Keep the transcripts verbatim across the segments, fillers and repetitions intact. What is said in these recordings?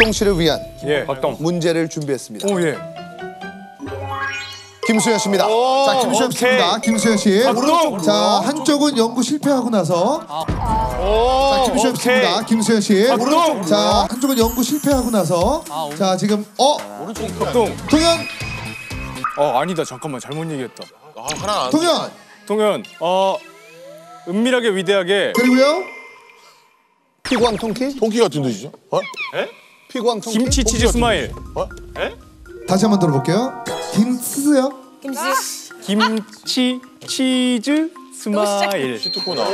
박동 씨를 위한 예, 박동. 문제를 준비했습니다. 오, 예. 김수현 씨입니다. 자, 김수현 씨입니다. 김수현 씨. 박동. 자, 한쪽은 연구 실패하고 나서. 자, 김수현 오케이. 씨입니다. 김수현 씨. 박동. 자, 한쪽은 연구 실패하고 나서. 자, 지금 어, 박동. 동현, 어, 아니다. 잠깐만. 잘못 얘기했다. 아, 하나 안 동현. 동현, 어, 은밀하게 위대하게. 그리고요. 피구왕 통키? 통키 같은 뜻이죠? 어? 피구왕 통키? 김치 치즈 스마일. 어? 다시 한번 들어볼게요. 김치요? 김치. 김치 치즈 스마일. 듣구나.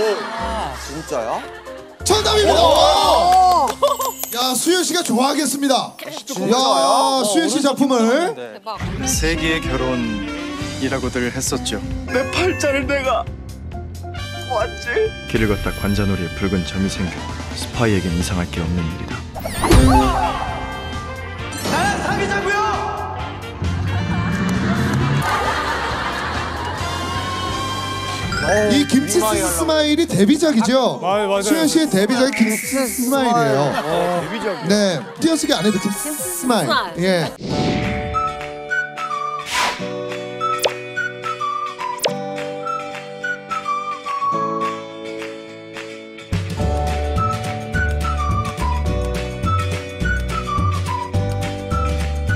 정답입니다. 와! 야, 수현 씨가 좋아하겠습니다. 야, 수현 씨 작품을. 대박. 세계의 결혼이라고들 했었죠. 내 팔자를 내가 왔지? 길을 걷다 관자놀이에 붉은 점이 생겨 스파이에겐 이상할 게 없는 일이다. 나랑 사귀자고요! 이 김치 스마일이 데뷔작이죠. 맞아요, 맞아요. 수현 씨의 데뷔작이 김치 스마일이에요. 네, 띄어쓰기 안 해도 김치 스마일. 예.